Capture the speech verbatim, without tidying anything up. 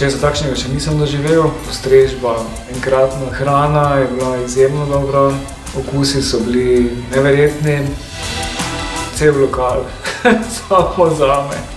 česa takšnega še nisem doživel. Postrežba enkratna, hrana je bila izjemno dobra, okusi so bili neverjetni. Cel lokal, samo zame.